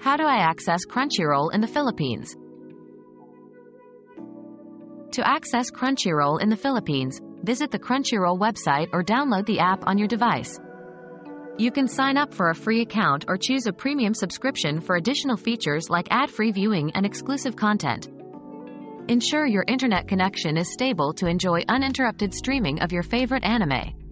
How do I access Crunchyroll in the Philippines? To access Crunchyroll in the Philippines, visit the Crunchyroll website or download the app on your device. You can sign up for a free account or choose a premium subscription for additional features like ad-free viewing and exclusive content. Ensure your internet connection is stable to enjoy uninterrupted streaming of your favorite anime.